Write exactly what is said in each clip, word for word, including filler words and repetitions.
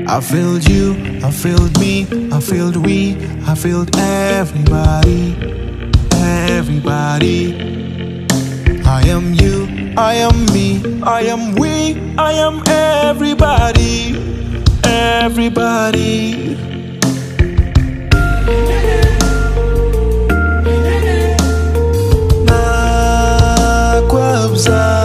I filled you, I filled me, I filled we, I filled everybody, everybody. I am you, I am me, I am we, I am everybody, everybody. Na kwabza.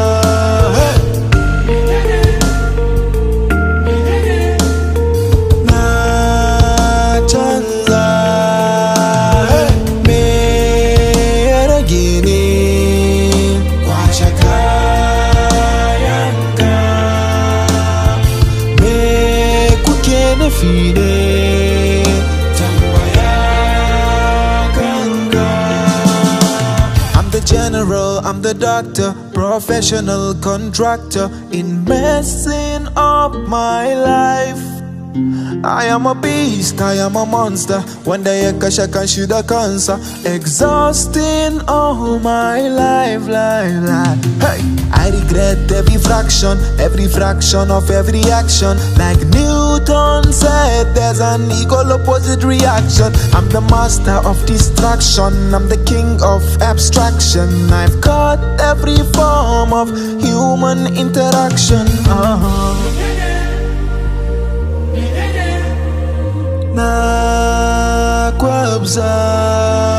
I'm the general, I'm the doctor, professional contractor in messing up my life. I am a beast, I am a monster. One day I can shoot a cancer, exhausting all my life, life, life. Hey, I regret every fraction, every fraction of every action. Like Newton said, there's an equal opposite reaction. I'm the master of distraction, I'm the king of abstraction. I've got every form of human interaction. Uh-huh. Na kwabza.